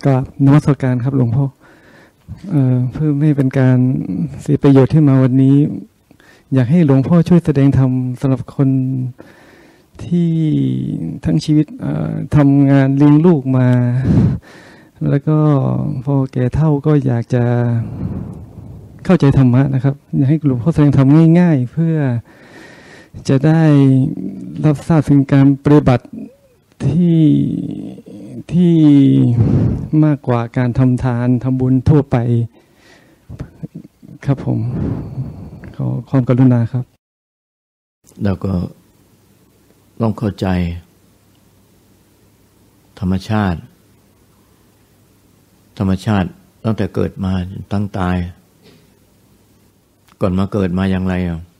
ก็นมัสการครับหลวงพ่อเพื่อไม่เป็นการเสียประโยชน์ที่มาวันนี้อยากให้หลวงพ่อช่วยแสดงธรรมสำหรับคนที่ทั้งชีวิตทำงานเลี้ยงลูกมาแล้วก็พอแก่เฒ่าก็อยากจะเข้าใจธรรมะนะครับอยากให้หลวงพ่อแสดงธรรมง่ายๆเพื่อจะได้รับทราบถึงการปฏิบัติที่มากกว่าการทำทานทำบุญทั่วไปครับผมขอความกรุณาครับแล้วก็ต้องเข้าใจธรรมชาติตั้งแต่เกิดมาตั้งตายก่อนมาเกิดมาอย่างไร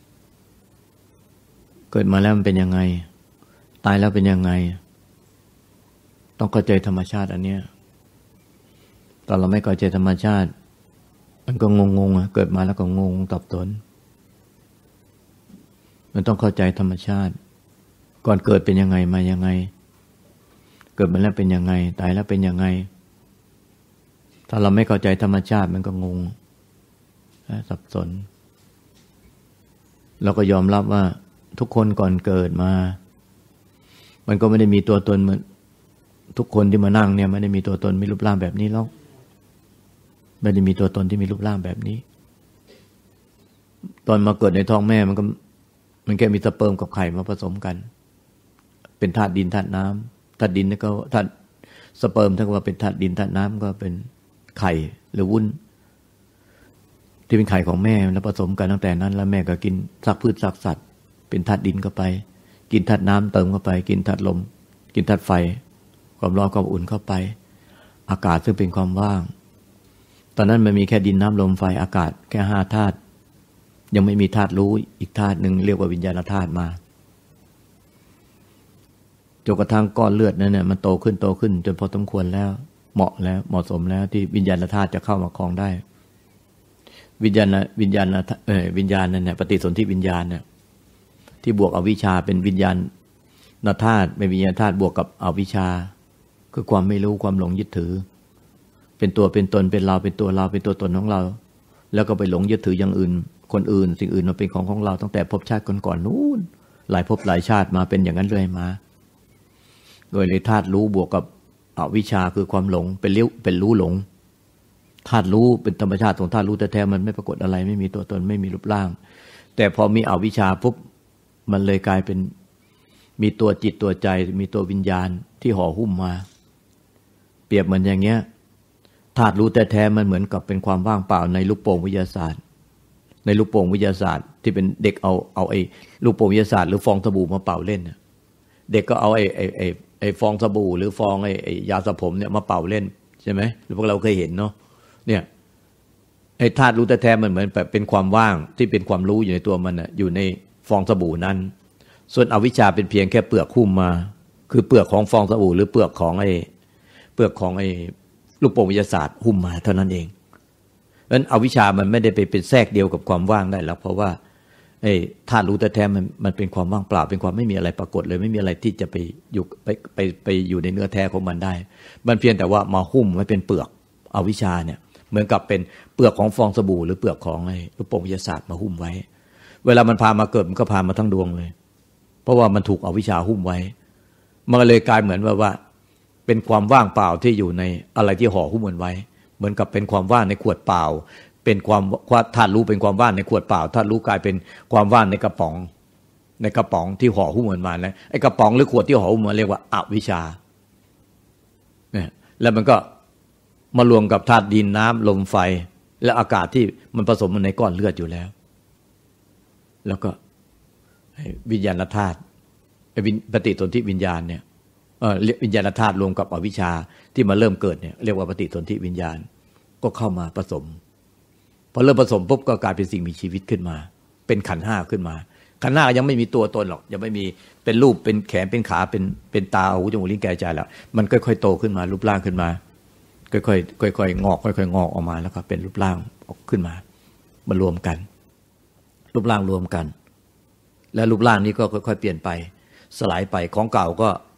เกิดมาแล้วมันเป็นยังไงตายแล้วเป็นยังไงต้องเข้าใจธรรมชาติอันเนี้ยตอนเราไม่เข้าใจธรรมชาติมันก็งงเกิดมาแล้วก็งงตับสนมันต้องเข้าใจธรรมชาติก่อนเกิดเป็นยังไงมายังไงเกิดมาแล้วเป็นยังไงตายแล้วเป็นยังไงถ้าเราไม่เข้าใจธรรมชาติมันก็งงสับสนเราก็ยอมรับว่าทุกคนก่อนเกิดมามันก็ไม่ได้มีตัวตนเหมือนทุกคนที่มานั่งเนี่ยไม่ได้มีตัวตนมีรูปร่างแบบนี้หรอกไม่ได้มีตัวตนที่มีรูปร่างแบบนี้ตอนมาเกิดในท้องแม่มันแค่มีสเปิร์มกับไข่มาผสมกันเป็นธาตุดินธาตุน้ำธาตุดินก็ธาตุสเปิร์มถ้าว่าเป็นธาตุดินธาตุน้ำก็เป็นไข่หรือวุ้นที่เป็นไข่ของแม่แล้วผสมกันตั้งแต่นั้นแล้วแม่ก็กินซากพืชซากสัตว์เป็นธาตุดินเข้าไปกินธาตุน้ำเติมเข้าไปกินธาตุลมกินธาตุไฟความร้อนความอุ่นเข้าไปอากาศซึ่งเป็นความว่างตอนนั้นมันมีแค่ดินน้ำลมไฟอากาศแค่5ธาตุยังไม่มีธาตุรู้อีกธาตุหนึ่งเรียกว่าวิญญาณธาตุมาจนกระทั่งก้อนเลือดนั้นเนี่ยมันโตขึ้นจนพอสมควรแล้วเหมาะสมแล้วที่วิญญาณธาตุจะเข้ามาครองได้วิญญาณนั่นเนี่ยปฏิสนธิวิญญาณเนี่ยที่บวกอวิชชาเป็นวิญญาณธาตุเป็นวิญญาณธาตุบวกกับอวิชชาคือความไม่รู้ความหลงยึดถือเป็นตัวเป็นตนเป็นเราเป็นตัวเราเป็นตัวตนของเราแล้วก็ไปหลงยึดถืออย่างอื่นคนอื่นสิ่งอื่นมาเป็นของเราตั้งแต่ภพชาติก่อนๆนู้นหลายภพหลายชาติมาเป็นอย่างนั้นเรื่อยมาโดยเลยธาตุรู้บวกกับอวิชชาคือความหลงเป็นรู้หลงธาตุรู้เป็นธรรมชาติของธาตุรู้แท้ๆมันไม่ปรากฏอะไรไม่มีตัวตนไม่มีรูปร่างแต่พอมีอวิชชาปุ๊บมันเลยกลายเป็นมีตัวจิตตัวใจมีตัววิญญาณที่ห่อหุ้มมาเปรียบเหมือนอย่างเงี้ยธาตุรู้แท้ๆมันเหมือนกับเป็นความว่างเปล่าในลูกโป่งวิทยาศาสตร์ในลูกโป่งวิทยาศาสตร์ที่เป็นเด็กเอาไอ้ลูกโป่งวิทยาศาสตร์หรือฟองสบู่มาเป่าเล่นเด็กก็เอาไอ้ฟองสบู่หรือฟองไอ้ยาสระผมเนี่ยมาเป่าเล่นใช่ไหมพวกเราเคยเห็นเนาะเนี่ยไอ้ธาตุรู้แท้ๆมันเหมือนแบบเป็นความว่างที่เป็นความรู้อยู่ในตัวมันอยู่ในฟองสบู่นั้นส่วนอวิชชาเป็นเพียงแค่เปลือกหุ้มมาคือเปลือกของฟองสบู่หรือเปลือกของไอ้ลูกโป่งวิทยาศาสตร์หุ้มมาเท่านั้นเองเพราะฉะนั้นอวิชชามันไม่ได้ไปเป็นแทรกเดียวกับความว่างได้หรอกเพราะว่าไอ้ธาตุรู้แท้ๆมันเป็นความว่างเปล่าเป็นความไม่มีอะไรปรากฏเลยไม่มีอะไรที่จะไปอยู่ในเนื้อแท้ของมันได้มันเพียงแต่ว่ามาหุ้มไว้เป็นเปลือกอวิชชาเนี่ยเหมือนกับเป็นเปลือกของฟองสบู่หรือเปลือกของไอ้ลูกโป่งวิทยาศาสตร์มาหุ้มไว้เวลามันพามาเกิดมันก็พามาทั้งดวงเลยเพราะว่ามันถูกอวิชชาหุ้มไว้มันเลยกลายเหมือนว่าเป็นความว่างเปล่าที่อยู่ในอะไรที่ห่อหุ้มมันไว้เหมือนกับเป็นความว่างในขวดเปล่าเป็นความธาตุรู้เป็นความว่างในขวดเปล่าธาตุรู้กลายเป็นความว่างในกระป๋องที่ห่อหุ้มมันมาแล้วไอ้กระป๋องหรือขวดที่ห่อหุ้มมันเรียกว่าอวิชชาเนี่ยแล้วมันก็มารวมกับธาตุดินน้ำลมไฟและอากาศที่มันผสมมันในก้อนเลือดอยู่แล้วแล้วก็วิญญาณธาตุปฏิสนธิวิญญาณเนี่ยวิญญาณธาตุรวมกับอวิชชาที่มาเริ่มเกิดเนี่ยเรียกว่าปฏิสนธิวิญญาณก็เข้ามาผสมพอเริ่มผสมปุ๊บก็กลายเป็นสิ่งมีชีวิตขึ้นมาเป็นขันธ์5ขึ้นมาขันธ์5ยังไม่มีตัวตนหรอกยังไม่มีเป็นรูปเป็นแขนเป็นขาเป็นตาหูจมูกลิ้นกายใจแล้วมันค่อยๆโตขึ้นมารูปร่างขึ้นมาค่อยๆงอกค่อยๆงอกออกมาแล้วก็เป็นรูปร่างออกขึ้นมามารวมกันรูปร่างรวมกันและรูปร่างนี้ก็ค่อยๆเปลี่ยนไปสลายไปของเก่าก็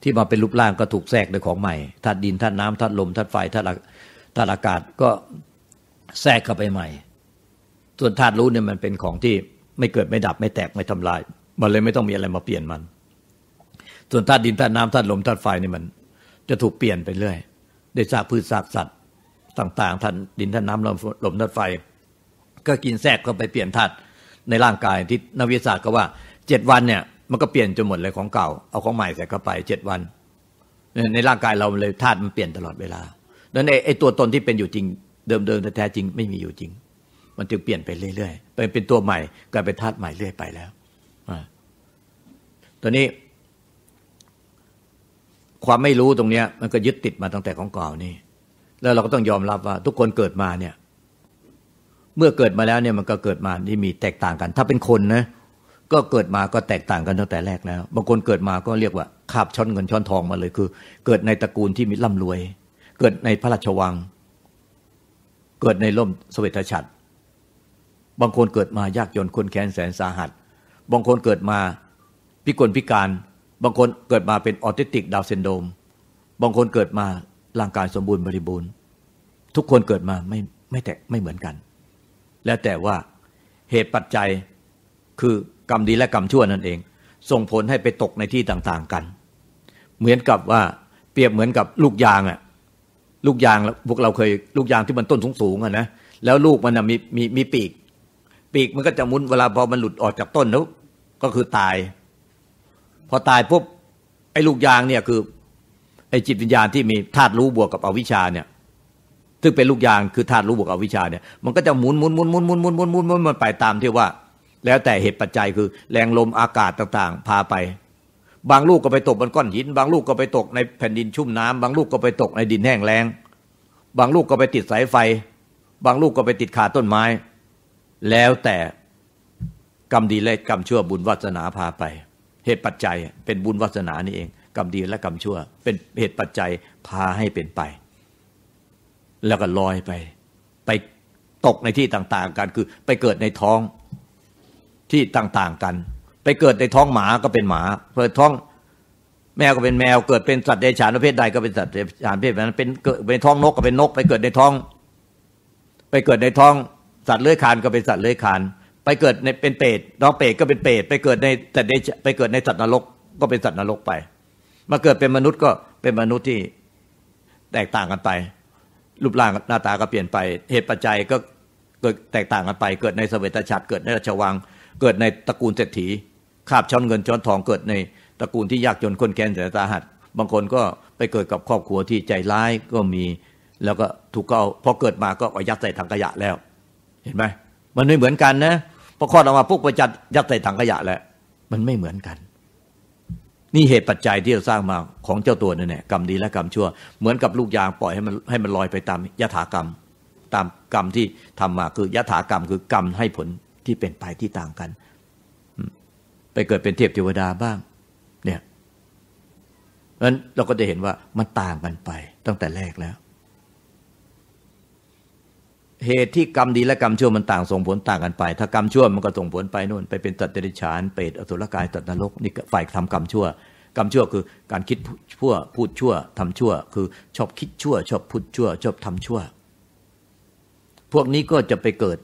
ที่มาเป็นรูปร่างก็ถูกแทรกด้วยของใหม่ธาตุดินธาตุน้ำธาตุลมธาตุไฟธาตุอากาศก็แทรกเข้าไปใหม่ส่วนธาตุรู้เนี่ยมันเป็นของที่ไม่เกิดไม่ดับไม่แตกไม่ทำลายมันเลยไม่ต้องมีอะไรมาเปลี่ยนมันส่วนธาตุดินธาตุน้ำธาตุลมธาตุไฟนี่มันจะถูกเปลี่ยนไปเรื่อยได้ซากพืชซากสัตว์ต่างๆธาตุดินธาตุน้ำลมธาตุไฟก็กินแทรกเข้าไปเปลี่ยนธาตุในร่างกายที่นักวิทยาศาสตร์ก็ว่า7 วันเนี่ยมันก็เปลี่ยนจนหมดเลยของเก่าเอาของใหม่ใส่เข้าไป7 วันในร่างกายเราเลยธาตุมันเปลี่ยนตลอดเวลาดังนั้นไอ้ตัวตนที่เป็นอยู่จริงเดิมๆแท้จริงไม่มีอยู่จริงมันจึงเปลี่ยนไปเรื่อยๆเป็นตัวใหม่กลายเป็นธาตุใหม่เรื่อยไปแล้วตอนนี้ความไม่รู้ตรงเนี้ยมันก็ยึดติดมาตั้งแต่ของเก่านี่แล้วเราก็ต้องยอมรับว่าทุกคนเกิดมาเนี่ยเมื่อเกิดมาแล้วเนี่ยมันก็เกิดมาที่มีแตกต่างกันถ้าเป็นคนนะก็เกิดมาก็แตกต่างกันตั้งแต่แรกแล้วบางคนเกิดมาก็เรียกว่าคาบช้อนเงินช้อนทองมาเลยคือเกิดในตระกูลที่มีร่ำรวยเกิดในพระราชวังเกิดในร่มเสวตฉัตรบางคนเกิดมายากจนคนแค้นแสนสาหัสบางคนเกิดมาพิกลพิการบางคนเกิดมาเป็นออทิสติกดาวน์ซินโดรมบางคนเกิดมาร่างกายสมบูรณ์บริบูรณ์ทุกคนเกิดมาไม่เหมือนกันแล้วแต่ว่าเหตุปัจจัยคือกรรมดีและกรรมชั่วนั่นเองส่งผลให้ไปตกในที่ต่างๆกันเหมือนกับว่าเปรียบเหมือนกับลูกยางอ่ะลูกยางพวกเราเคยลูกยางที่มันต้นสูงๆอ่ะนะแล้วลูกมันมีปีกมันก็จะหมุนเวลาพอมันหลุดออกจากต้นแล้วก็คือตายพอตายปุ๊บไอ้ลูกยางเนี่ยคือไอ้จิตวิญญาณที่มีธาตุรู้บวกกับอวิชชาเนี่ยซึ่งเป็นลูกยางคือธาตุรู้บวกอวิชชาเนี่ยมันก็จะหมุนมันไปตามที่ว่าแล้วแต่เหตุปัจจัยคือแรงลมอากาศต่างๆพาไปบางลูกก็ไปตกบนก้อนหินบางลูกก็ไปตกในแผ่นดินชุ่มน้ำบางลูกก็ไปตกในดินแห้งแล้งบางลูกก็ไปติดสายไฟบางลูกก็ไปติดคาต้นไม้แล้วแต่กรรมดีและกรรมชั่วบุญวาสนาพาไปเหตุปัจจัยเป็นบุญวาสนานี่เองกรรมดีและกรรมชั่วเป็นเหตุปัจจัยพาให้เป็นไปแล้วก็ลอยไปตกในที่ต่างๆกันคือไปเกิดในท้องที่ต่างๆกันไปเกิดในท้องหมาก็เป็นหมาเกิดท้องแมวก็เป็นแมวเกิดเป็นสัตว์เดรัจฉานประเภทใดก็เป็นสัตว์เดรัจฉานประเภทนั้นเป็นเกิดในท้องนกก็เป็นนกไปเกิดในท้องสัตว์เลื้อยคลานก็เป็นสัตว์เลื้อยคลานไปเกิดในเป็นเปรตน้องเปรตก็เป็นเปรตไปเกิดในแต่ไปเกิดในสัตว์นรกก็เป็นสัตว์นรกไปมาเกิดเป็นมนุษย์ก็เป็นมนุษย์ที่แตกต่างกันไปรูปร่างหน้าตาก็เปลี่ยนไปเหตุปัจจัยก็เกิดแตกต่างกันไปเกิดในเสวตฉัตรเกิดในราชวังเกิดในตระกูลเศรษฐีคาบช้อนเงินช้อนทองเกิดในตระกูลที่ยากจนคนแค้นแสนสาหัสบางคนก็ไปเกิดกับครอบครัวที่ใจร้ายก็มีแล้วก็ถูกเอาพอเกิดมาก็ยัดใส่ถังขยะแล้วเห็นไหมมันไม่เหมือนกันนะพอคลอดออกมาปุ๊บไปยัดใส่ถังขยะแล้วมันไม่เหมือนกันนี่เหตุปัจจัยที่เราสร้างมาของเจ้าตัวนั่นแหละกรรมดีและกรรมชั่วเหมือนกับลูกยางปล่อยให้มันลอยไปตามยถากรรมตามกรรมที่ทำมาคือยถากรรมคือกรรมให้ผลที่เป็นไปที่ต่างกันไปเกิดเป็นเทพเทวดาบ้างเนี่ยเพราะฉะนั้นเราก็จะเห็นว่ามันต่างกันไปตั้งแต่แรกแล้วเหตุที่กรรมดีและกรรมชั่วมันต่างส่งผลต่างกันไปถ้ากรรมชั่วมันก็ส่งผลไปนู่นไปเป็นสัตว์เดรัจฉานเปรตอสุรกายสัตว์นรกนี่ฝ่ายทำกรรมชั่วกรรมชั่วคือการคิดชั่วพูดชั่วทำชั่วคือชอบคิดชั่วชอบพูดชั่วชอบทำชั่วพวกนี้ก็จะไปเกิด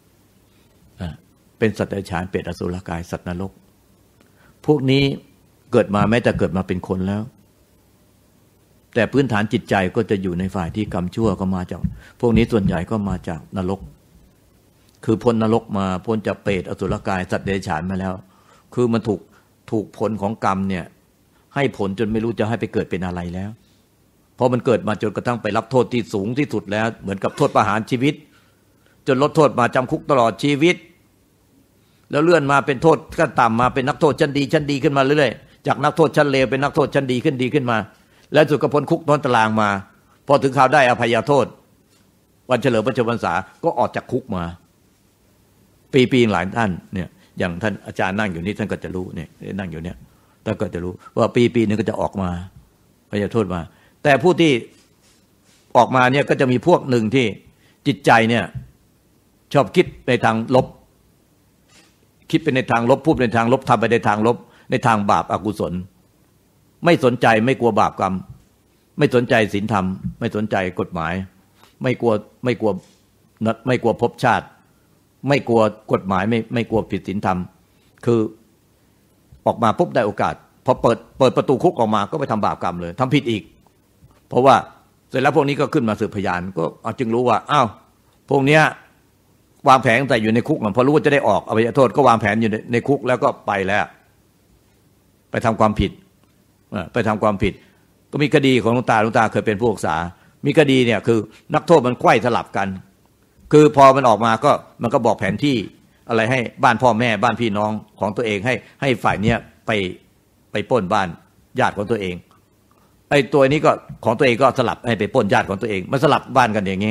เป็นสัตว์เดรัจฉานเปรตอสุรกายสัตว์นรกพวกนี้เกิดมาแม้แต่เกิดมาเป็นคนแล้วแต่พื้นฐานจิตใจก็จะอยู่ในฝ่ายที่กรรมชั่วก็มาจากพวกนี้ส่วนใหญ่ก็มาจากนรกคือพ้นนรกมาพ้นจากเปรตอสุรกายสัตว์เดรัจฉานมาแล้วคือมันถูกผลของกรรมเนี่ยให้ผลจนไม่รู้จะให้ไปเกิดเป็นอะไรแล้วเพราะมันเกิดมาจนกระทั่งไปรับโทษที่สูงที่สุดแล้วเหมือนกับโทษประหารชีวิตจนลดโทษมาจำคุกตลอดชีวิตแล้วเลื่อนมาเป็นโทษขั้นต่ำมาเป็นนักโทษชั้นดีขึ้นมาเรื่อยๆจากนักโทษชั้นเลวเป็นนักโทษชั้นดีขึ้นมาและสุดก็พ้นคุกพ้นตารางมาพอถึงข่าวได้อภัยโทษวันเฉลิมพระชนมพรรษาก็ออกจากคุกมาปีหลายท่านเนี่ยอย่างท่านอาจารย์นั่งอยู่นี่ท่านก็จะรู้เนี่ยนั่งอยู่เนี่ยท่านก็จะรู้ว่าปีนึงก็จะออกมาอภัยโทษมาแต่ผู้ที่ออกมาเนี่ยก็จะมีพวกหนึ่งที่จิตใจเนี่ยชอบคิดในทางลบคิดไปในทางลบพูดในทางลบทำไปในทางลบในทางบาปอกุศลไม่สนใจไม่กลัวบาปกรรมไม่สนใจศีลธรรมไม่สนใจกฎหมายไม่กลัวภพชาติไม่กลัวกฎหมายไม่กลัวผิดศีลธรรมคือออกมาปุ๊บได้โอกาสพอเปิดประตูคุกออกมาก็ไปทำบาปกรรมเลยทำผิดอีกเพราะว่าเสร็จแล้วพวกนี้ก็ขึ้นมาสืบพยานก็จึงรู้ว่าอ้าวพวกเนี้ยวางแผนแต่อยู่ในคุกพอรู้ว่าจะได้ออกอภัยโทษก็วางแผนอยู่ในคุกแล้วก็ไปแล้วไปทำความผิดก็มีคดีของหลวงตาเคยเป็นผู้ศึกษามีคดีเนี่ยคือนักโทษมันไขว้สลับกันคือพอมันออกมาก็มันก็บอกแผนที่อะไรให้บ้านพ่อแม่บ้านพี่น้องของตัวเองให้ฝ่ายเนี้ยไปปล้นบ้านญาติของตัวเองไอ้ตัวนี้ก็ของตัวเองก็สลับให้ไปปล้นญาติของตัวเองมันสลับบ้านกันอย่างนี้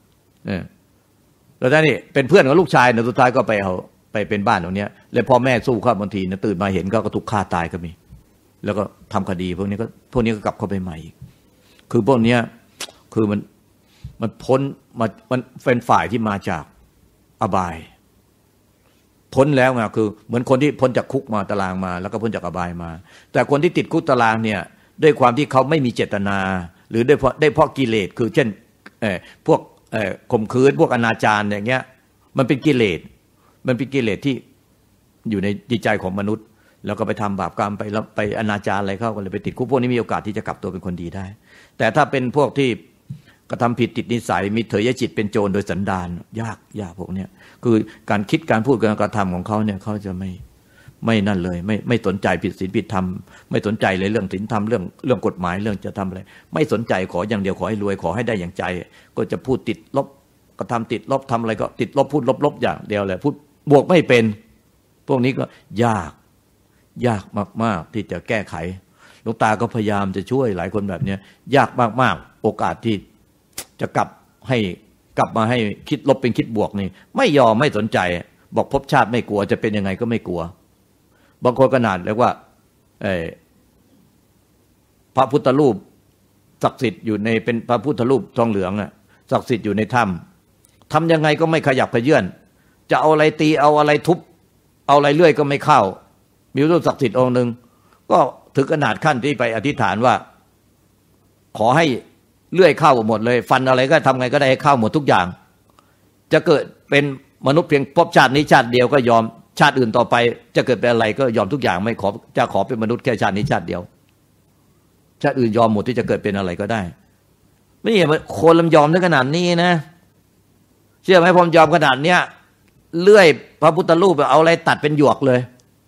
แล้วนี่เป็นเพื่อนของลูกชายเนี่ยสุดท้ายก็ไปเป็นบ้านตรงเนี้ยแล้วพ่อแม่สู้ครับบางทีนะตื่นมาเห็นก็ถูกฆ่าตายก็มีแล้วก็ทำคดีพวกนี้ก็กลับเข้าไปใหม่อีกคือพวกเนี้ยคือมันพ้นมันเป็นฝ่ายที่มาจากอบายพ้นแล้วไงคือเหมือนคนที่พ้นจากคุกมาตารางมาแล้วก็พ้นจากอบายมาแต่คนที่ติดคุกตารางเนี่ยด้วยความที่เขาไม่มีเจตนาหรือได้เพราะกิเลสคือเช่นพวกข่มขืนพวกอนาจารอย่างเงี้ยมันเป็นกิเลสที่อยู่ในจิตใจของมนุษย์แล้วก็ไปทำบาปกรรมไปอนาจารอะไรเข้าก็เลยไปติดคุกพวกนี้มีโอกาสที่จะกลับตัวเป็นคนดีได้แต่ถ้าเป็นพวกที่กระทำผิดติดนิสัยมีเถยจิตเป็นโจรโดยสันดานยากพวกเนี้ยคือการคิดการพูดการกระทำของเขาเนี่ยเขาจะไม่นั่นเลยไม่สนใจผิดศีลผิดธรรมไม่สนใจเลยเรื่องศีลธรรมเรื่องกฎหมายเรื่องจะทำอะไรไม่สนใจขออย่างเดียวขอให้รวยขอให้ได้อย่างใจก็จะพูดติดลบกระทำติดลบทำอะไรก็ติดลบพูดลบอย่างเดียวเลยพูดบวกไม่เป็นพวกนี้ก็ยากมากๆที่จะแก้ไขหลวงตาก็พยายามจะช่วยหลายคนแบบนี้ยากมากๆโอกาสที่จะกลับมาให้คิดลบเป็นคิดบวกนี่ไม่ยอมไม่สนใจบอกภพชาติไม่กลัวจะเป็นยังไงก็ไม่กลัวบางคนขนาดเรียกว่าพระพุทธรูปศักดิ์สิทธิ์อยู่ในเป็นพระพุทธรูปทองเหลืองอ่ะศักดิ์สิทธิ์อยู่ในถ้ำทำยังไงก็ไม่ขยับขยื่นจะเอาอะไรตีเอาอะไรทุบเอาอะไรเลื่อยก็ไม่เข้ามีรูปศักดิ์สิทธิ์องค์หนึ่งก็ถึงขนาดขั้นที่ไปอธิษฐานว่าขอให้เลื่อยเข้าหมดเลยฟันอะไรก็ทำไงก็ได้ให้เข้าหมดทุกอย่างจะเกิดเป็นมนุษย์เพียงพบชาตินี้ชาติเดียวก็ยอมชาติอื่นต่อไปจะเกิดเป็นอะไรก็ยอมทุกอย่างไม่ขอเป็นมนุษย์แค่ชาตินี้ชาติเดียวชาติอื่นยอมหมดที่จะเกิดเป็นอะไรก็ได้ไม่ใช่คนลำยอมถึงขนาดนี้นะเชื่อไหมผมยอมขนาดเนี้ยเลื่อยพระพุทธรูปเอาอะไรตัดเป็นหยวกเลย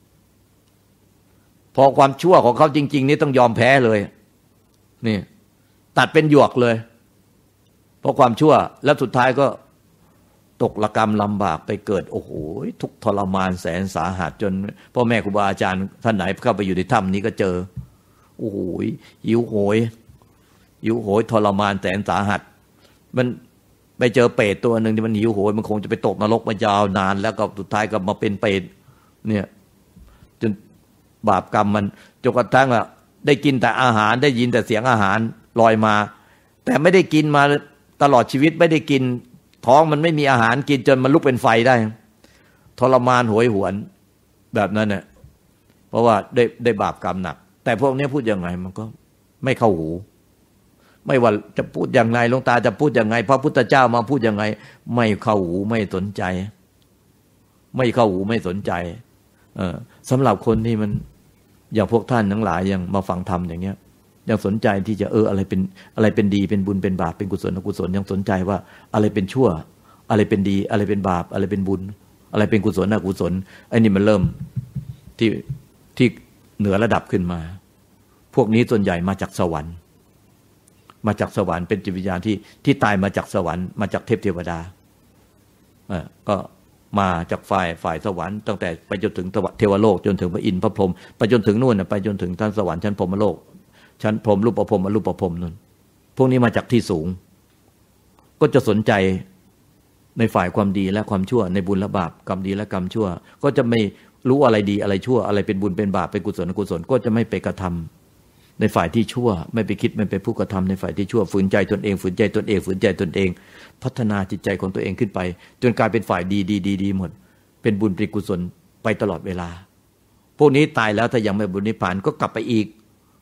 พอความชั่วของเขาจริงๆนี่ต้องยอมแพ้เลยนี่ตัดเป็นหยวกเลยเพราะความชั่วแล้วสุดท้ายก็ตกระกรรมลำบากไปเกิดโอ้โหทุกทรมานแสนสาหัสจนพ่อแม่ครูบาอาจารย์ท่านไหนเข้าไปอยู่ในถ้ำนี้ก็เจอโอ้โหหิวโหยทรมานแสนสาหัสมันไปเจอเปรตตัวหนึ่งที่มันหิวโหยมันคงจะไปตกนรกมายาวนานแล้วก็สุดท้ายก็มาเป็นเปรตเนี่ยจนบาปกรรมมันจนกระทั่งได้กินแต่อาหารได้ยินแต่เสียงอาหารลอยมาแต่ไม่ได้กินมาตลอดชีวิตไม่ได้กินท้องมันไม่มีอาหารกินจนมันลุกเป็นไฟได้ทรมานโหยหวนแบบนั้นเนี่ยเพราะว่าได้บาปกรรมหนักแต่พวกนี้พูดยังไงมันก็ไม่เข้าหูไม่ว่าจะพูดอย่างไรหลวงตาจะพูดยังไงพระพุทธเจ้ามาพูดยังไงไม่เข้าหูไม่สนใจไม่เข้าหูไม่สนใจสำหรับคนที่มันอย่างพวกท่านทั้งหลายยังมาฟังธรรมอย่างเงี้ยยังสนใจที่จะอะไรเป็นดีเป็นบุญเป็นบาปเป็นกุศลอกุศลยังสนใจว่าอะไรเป็นชั่วอะไรเป็นดีอะไรเป็นบาปอะไรเป็นบุญอะไรเป็นกุศลอกุศลไอ้นี่มันเริ่มที่เหนือระดับขึ้นมาพวกนี้ส่วนใหญ่มาจากสวรรค์เป็นจิตวิญญาณที่ตายมาจากสวรรค์มาจากเทพเทวดาก็มาจากฝ่ายสวรรค์ตั้งแต่ไปจนถึงเทวโลกจนถึงพระอินทร์พระพรหมไปจนถึงนู่นไปจนถึงท่านสวรรค์ชั้นพรหมโลกชั้นพรหมรูปพรหมอรูปพรหมนั่นพวกนี้มาจากที่สูงก็จะสนใจในฝ่ายความดีและความชั่วในบุญและบาปกรรมดีและกรรมชั่วก็จะไม่รู้อะไรดีอะไรชั่วอะไรเป็นบุญเป็นบาปเป็นกุศลอกุศลก็จะไม่ไปกระทำในฝ่ายที่ชั่วไม่ไปคิดไม่ไปพูดกระทำในฝ่ายที่ชั่วฝืนใจตนเองฝืนใจตนเองพัฒนาจิตใจของตัวเองขึ้นไปจนกลายเป็นฝ่ายดีหมดเป็นบุญเป็นกุศลไปตลอดเวลาพวกนี้ตายแล้วถ้ายังไม่บรรลุนิพพานก็กลับไปอีก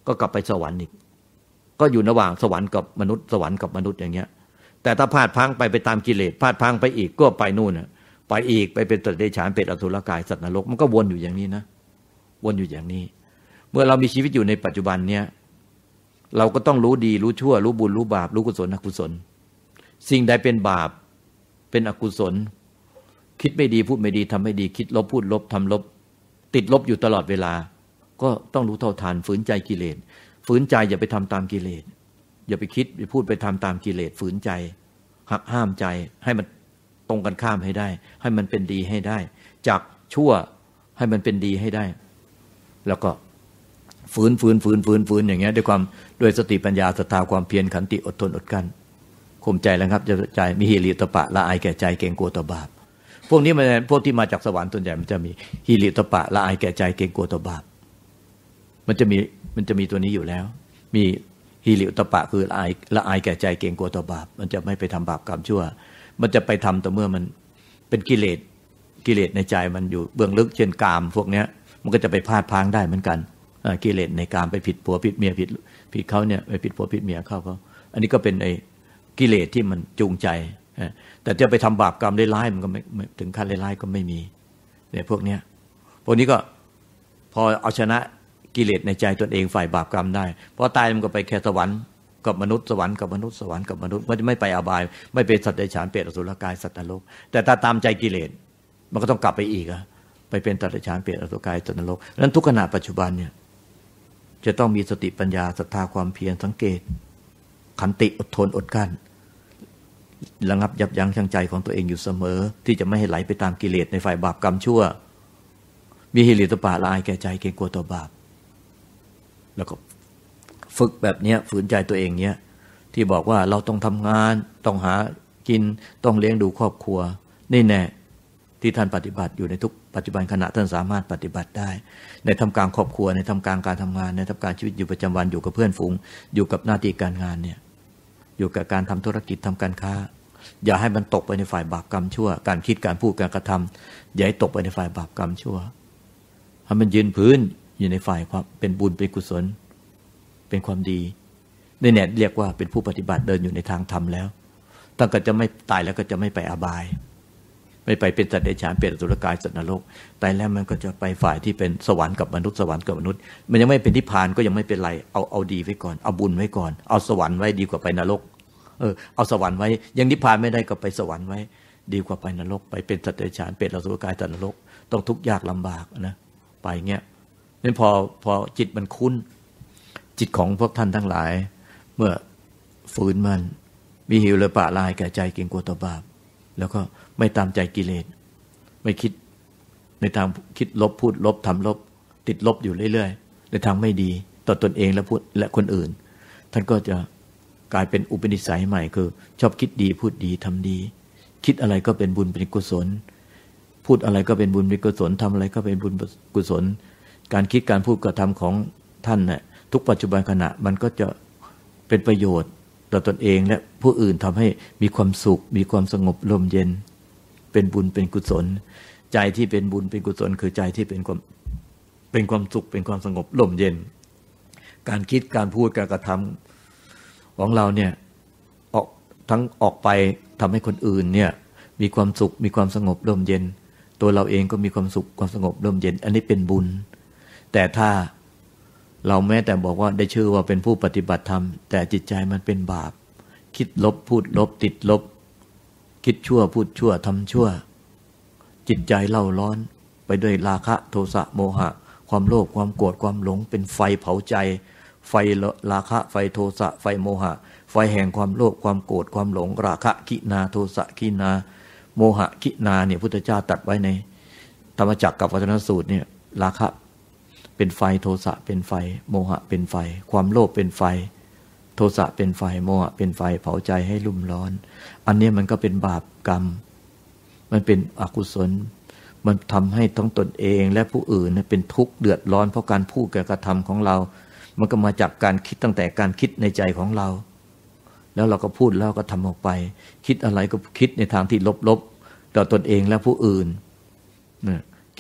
ก็กลับไปสวรรค์อีกก็อยู่ระหว่างสวรรค์กับมนุษย์สวรรค์กับมนุษย์อย่างเงี้ยแต่ถ้าพลาดพลั้งไปตามกิเลสพลาดพลั้งไปอีกก็ไปนู่นน่ะไปอีกไปเป็นสัตว์เดรัจฉานเป็นอสุรกายสัตว์นรกมันก็วนอยู่อย่างนี้นะวนอยู่อย่างนี้เมื่อเรามีชีวิตอยู่ในปัจจุบันเนี้ยเราก็ต้องรู้ดีรู้ชั่วรู้บุญรู้บาปรู้กุศลอกุศลสิ่งใดเป็นบาปเป็นอกุศลคิดไม่ดีพูดไม่ดีทำไม่ดีคิดลบพูดลบทำลบติดลบอยู่ตลอดเวลาก็ต้องรู้เท่าทันฝืนใจกิเลสฝืนใจอย่าไปทำตามกิเลสอย่าไปคิดไปพูดไปทำตามกิเลสฝืนใจหักห้ามใจให้มันตรงกันข้ามให้ได้ให้มันเป็นดีให้ได้จากชั่วให้มันเป็นดีให้ได้แล้วก็ฝืนอย่างเงี้ยด้วยสติปัญญาศรัทธาความเพียรขันติอดทนอดกั้นข่มใจแล้วครับจะใจมีหิริโอตปะละอายแก่ใจเกรงกลัวต่อบาปพวกนี้มันพวกที่มาจากสวรรค์ส่วนใหญ่มันจะมีหิริโอตปะละอายแก่ใจเกรงกลัวต่อบาปมันจะมีตัวนี้อยู่แล้วมีหิริโอตปะคือละอายแก่ใจเกรงกลัวต่อบาปมันจะไม่ไปทำบาปกรรมชั่วมันจะไปทำต่อเมื่อมันเป็นกิเลสในใจมันอยู่เบื้องลึกเช่นกามพวกเนี้ยมันก็จะไปพลาดพลั้งได้เหมือนกันกิเลสในกามไปผิดผัวผิดเมียผิดเขาเนี่ยไปผิดผัวผิดเมียเขาอันนี้ก็เป็นไอ้กิเลสที่มันจูงใจแต่จะไปทำบาปกรรมได้ร้ายมันก็ไม่ถึงขั้นร้ายก็ไม่มีเนี่ยพวกนี้ก็พอเอาชนะกิเลสในใจตนเองฝ่ายบาปกรรมได้พอตายมันก็ไปแค่สวรรค์กับมนุษย์สวรรค์กับมนุษย์สวรรค์กับมนุษย์มันจะไม่ไปอบายไม่เป็นสัตว์เดรัจฉานเปรตอสุรกายสัตว์นรกแต่ถ้าตามใจกิเลสมันก็ต้องกลับไปอีกไปเป็นสัตว์เดรัจฉานเปรตอสุรกายสัตว์นรกนั้นทุกขณะปัจจุบันเนี่ยจะต้องมีสติปัญญาศรัทธาความเพียรสังเกตขันติอดทนอดกั้นระงับยับยั้งชั่งใจของตัวเองอยู่เสมอที่จะไม่ให้ไหลไปตามกิเลสในฝ่ายบาปกรรมชั่วมีหิริโอตปะละอายแก่ใจเกรงกลัวต่อบาปแล้วก็ฝึกแบบนี้ฝืนใจตัวเองเนี้ยที่บอกว่าเราต้องทำงานต้องหากินต้องเลี้ยงดูครอบครัวนี่แน่ที่ท่านปฏิบัติอยู่ในทุกปัจจุบันขณะท่านสามารถปฏิบัติได้ในทำกลางครอบครัวในทำกลางการทำงานในทำการชีวิตอยู่ประจำวันอยู่กับเพื่อนฝูงอยู่กับหน้าที่การงานเนี่ยอยู่กับการทำธุรกิจทำการค้าอย่าให้มันตกไปในฝ่ายบาปกรรมชั่วการคิดการพูดการกระทำอย่าให้ตกไปในฝ่ายบาปกรรมชั่วให้มันยืนพื้นอยู่ในฝ่ายความเป็นบุญเป็นกุศลเป็นความดีนี่เนี่ยเรียกว่าเป็นผู้ปฏิบัติเดินอยู่ในทางธรรมแล้วตั้งแต่จะไม่ตายแล้วก็จะไม่ไปอบายไม่ไปเป็นสัตว์เดรัจฉานเปรตอสุรกายสัตว์นรกตายแล้วมันก็จะไปฝ่ายที่เป็นสวรรค์กับมนุษย์สวรรค์กับมนุษย์มันยังไม่เป็นนิพพานก็ยังไม่เป็นไรเอาดีไว้ก่อนเอาบุญไว้ก่อนเอาสวรรค์ไว้ดีกว่าไปนรกเอาสวรรค์ไว้ยังนิพพานไม่ได้ก็ไปสวรรค์ไว้ดีกว่าไปนรกไปเป็นสัตว์เดรัจฉานเปรตอสุรกายสัตว์นรกต้องทุกข์ยากลำบากนะไปเงี้ยนั้นพอจิตมันคุ้นจิตของพวกท่านทั้งหลายเมื่อฝืนมันมีหิริโอตปะละอายแก่ใจเกรงกลัวต่อบาปแล้วก็ไม่ตามใจกิเลสไม่คิดในทางคิดลบพูดลบทำลบติดลบอยู่เรื่อยๆในทางไม่ดีต่อตนเองและพูดและคนอื่นท่านก็จะกลายเป็นอุปนิสัยใหม่คือชอบคิดดีพูดดีทำดีคิดอะไรก็เป็นบุญเป็นกุศลพูดอะไรก็เป็นบุญเป็นกุศลทำอะไรก็เป็นบุญกุศลการคิดการพูดกระทำของท่านเนี่ยทุกปัจจุบันขณะมันก็จะเป็นประโยชน์ต่อตนเองและผู้อื่นทำให้มีความสุขมีความสงบลมเย็นเป็นบุญเป็นกุศลใจที่เป็นบุญเป็นกุศลคือใจที่เป็นความสุขเป็นความสงบลมเย็นการคิดการพูดการกระทำของเราเนี่ยออกไปทำให้คนอื่นเนี่ยมีความสุขมีความสงบลมเย็นตัวเราเองก็มีความสุขความสงบลมเย็นอันนี้เป็นบุญแต่ถ้าเราแม้แต่บอกว่าได้ชื่อว่าเป็นผู้ปฏิบัติธรรมแต่จิตใจมันเป็นบาปคิดลบพูดลบติดลบคิดชั่วพูดชั่วทำชั่วจิตใจเล่าร้อนไปด้วยราคะโทสะโมหะความโลภความโกรธความหลงเป็นไฟเผาใจไฟราคะไฟโทสะไฟโมหะไฟแห่งความโลภความโกรธความหลงราคะกินาโทสะกินาโมหะกินาเนี่ยพุทธเจ้าตรัสไว้ในธรรมจักรกับวัฒนสูตรเนี่ยราคะเป็นไฟโทสะเป็นไฟโมหะเป็นไฟความโลภเป็นไฟโทสะเป็นไฟโมหะเป็นไฟเผาใจให้ลุ่มร้อนอันนี้มันก็เป็นบาปกรรมมันเป็นอกุศลมันทำให้ทั้งตนเองและผู้อื่นเป็นทุกข์เดือดร้อนเพราะการพูดการกระทำของเรามันก็มาจากการคิดตั้งแต่การคิดในใจของเราแล้วเราก็พูดแล้วก็ทำออกไปคิดอะไรก็คิดในทางที่ลบๆต่อตนเองและผู้อื่น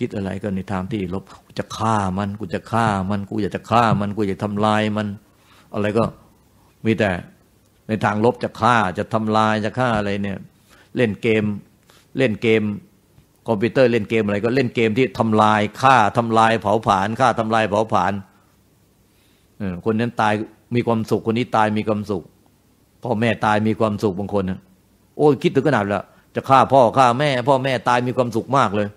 คิดอะไรก็ในทางที่ลบจะฆ่ามันกูจะฆ่ามันกูอยากจะฆ่ามันกูอยากทำลายมันอะไรก็มีแต่ในทางลบจะฆ่าจะทำลายจะฆ่าอะไรเนี่ยเล่นเกมคอมพิวเตอร์เล่นเกมอะไรก็เล่นเกมที่ทำลายฆ่าทำลายเผาผลาญฆ่าทำลายเผาผลาญคนนั้นตายมีความสุขคนนี้ตายมีความสุขพ่อแม่ตายมีความสุขบางคนนะโอ้ยคิดถึงขนาดละจะฆ่าพ่อฆ่าแม่พ่อแม่ตายมีความสุขมากเลย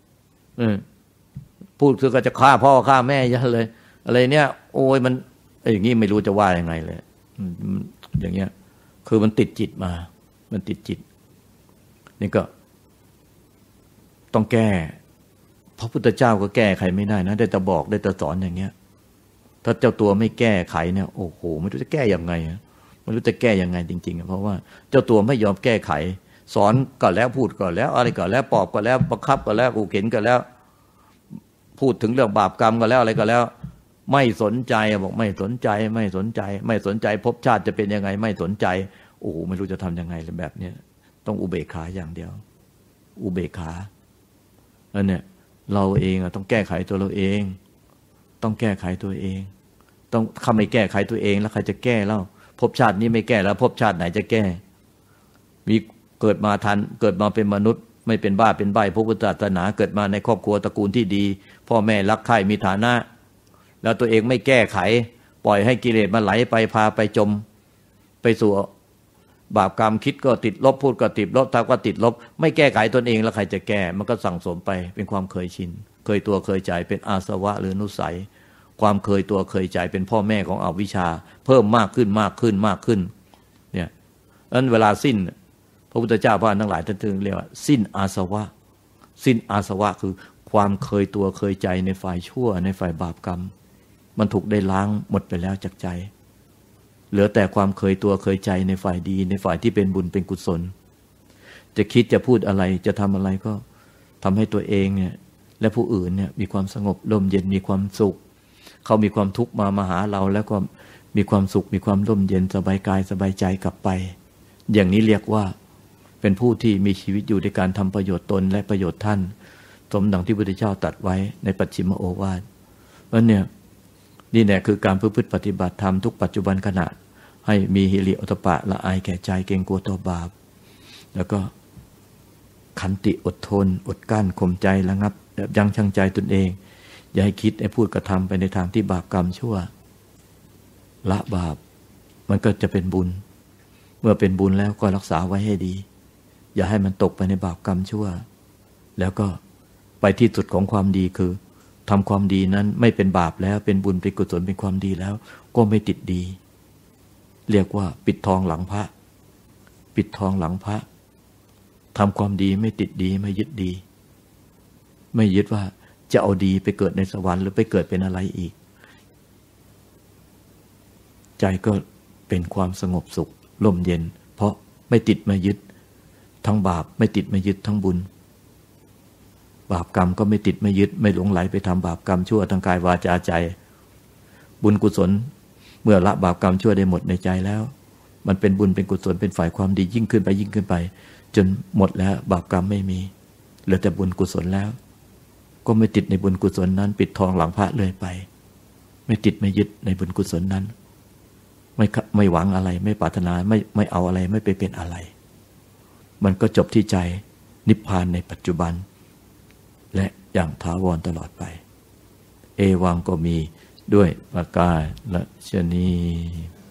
พูดคือก็จะฆ่าพ่อฆ่าแม่ยันเลยอะไรเนี่ยโอ้ยมันอย่างนี้ไม่รู้จะว่ายังไงเลยอย่างเงี้ยคือมันติดจิตมามันติดจิตนี่ก็ต้องแก้พระพุทธเจ้าก็แก้ใครไม่ได้นะได้แต่บอกได้แต่สอนอย่างเงี้ยถ้าเจ้าตัวไม่แก้ไขเนี่ยโอ้โหไม่รู้จะแก้ยังไงไม่รู้จะแก้ยังไงจริงๆเพราะว่าเจ้าตัวไม่ยอมแก้ไขสอนก็แล้วพูดก็แล้วอะไรก็แล้วปอบก็แล้วบังคับก็แล้วขู่เข็นก็แล้วพูดถึงเรื่องบาปกรรมก็แล้วอะไรก็แล้วไม่สนใจบอกไม่สนใจไม่สนใจไม่สนใจภพชาติจะเป็นยังไงไม่สนใจโอ้โหไม่รู้จะทำยังไงเลยแบบนี้ต้องอุเบกขาอย่างเดียวอุเบกขาแล้วเนี่ยเราเองต้องแก้ไขตัวเราเองต้องแก้ไขตัวเองต้องถ้าไม่แก้ไขตัวเองแล้วใครจะแก้เล่าภพชาตินี้ไม่แก้แล้วภพชาติไหนจะแก้มีเกิดมาทันเกิดมาเป็นมนุษย์ไม่เป็นบ้าเป็นใบ้พระพุทธศาสนาเกิดมาในครอบครัวตระกูลที่ดีพ่อแม่รักใคร่มีฐานะแล้วตัวเองไม่แก้ไขปล่อยให้กิเลสมันไหลไปพาไปจมไปสู่บาปกรรมคิดก็ติดลบพูดก็ติดลบทำก็ติดลบไม่แก้ไขตนเองแล้วใครจะแก้มันก็สั่งสมไปเป็นความเคยชินเคยตัวเคยใจเป็นอาสวะหรือนุสัยความเคยตัวเคยใจเป็นพ่อแม่ของอวิชชาเพิ่มมากขึ้นมากขึ้นมากขึ้นเนี่ยนั้นเวลาสิ้นพระพุทธเจ้าพระทั้งหลายท่านถึงเรียกว่าสิ้นอาสวะสิ้นอาสวะคือความเคยตัวเคยใจในฝ่ายชั่วในฝ่ายบาปกรรมมันถูกได้ล้างหมดไปแล้วจากใจเหลือแต่ความเคยตัวเคยใจในฝ่ายดีในฝ่ายที่เป็นบุญเป็นกุศลจะคิดจะพูดอะไรจะทำอะไรก็ทำให้ตัวเองเนี่ยและผู้อื่นเนี่ยมีความสงบร่มเย็นมีความสุขเขามีความทุกข์มาหาเราแล้วก็มีความสุขมีความร่มเย็นสบายกายสบายใจกลับไปอย่างนี้เรียกว่าเป็นผู้ที่มีชีวิตอยู่ในการทำประโยชน์ตนและประโยชน์ท่านสมดังที่พระพุทธเจ้าตรัสไว้ในปัจฉิมโอวาทเพราะเนี่ยนี่แหละคือการประพฤติปฏิบัติธรรมทุกปัจจุบันขณะให้มีหิริโอตตัปปะละอายแก่ใจเกรงกลัวต่อบาปแล้วก็ขันติอดทนอดกั้นข่มใจระงับยั้งชั่งใจตนเองอย่าให้คิดให้พูดกระทำไปในทางที่บาปกรรมชั่วละบาปมันก็จะเป็นบุญเมื่อเป็นบุญแล้วก็รักษาไว้ให้ดีอย่าให้มันตกไปในบาปกรรมชั่วแล้วก็ไปที่สุดของความดีคือทำความดีนั้นไม่เป็นบาปแล้วเป็นบุญเป็นกุศลเป็นความดีแล้วก็ไม่ติดดีเรียกว่าปิดทองหลังพระปิดทองหลังพระทำความดีไม่ติดดีไม่ยึดดีไม่ยึดว่าจะเอาดีไปเกิดในสวรรค์หรือไปเกิดเป็นอะไรอีกใจก็เป็นความสงบสุขร่มเย็นเพราะไม่ติดไม่ยึดทั้งบาปไม่ติดไม่ยึดทั้งบุญบาปกรรมก็ไม่ติดไม่ยึดไม่หลงไหลไปทำบาปกรรมชั่วทางกายวาจาใจบุญกุศลเมื่อละบาปกรรมชั่วได้หมดในใจแล้วมันเป็นบุญเป็นกุศลเป็นฝ่ายความดียิ่งขึ้นไปยิ่งขึ้นไปจนหมดแล้วบาปกรรมไม่มีเหลือแต่บุญกุศลแล้วก็ไม่ติดในบุญกุศลนั้นปิดทองหลังพระเลยไปไม่ติดไม่ยึดในบุญกุศลนั้นไม่หวังอะไรไม่ปรารถนาไม่เอาอะไรไม่ไปเป็นอะไรมันก็จบที่ใจนิพพานในปัจจุบันและอย่างถาวรตลอดไปเอวังก็มีด้วยประการฉะนี้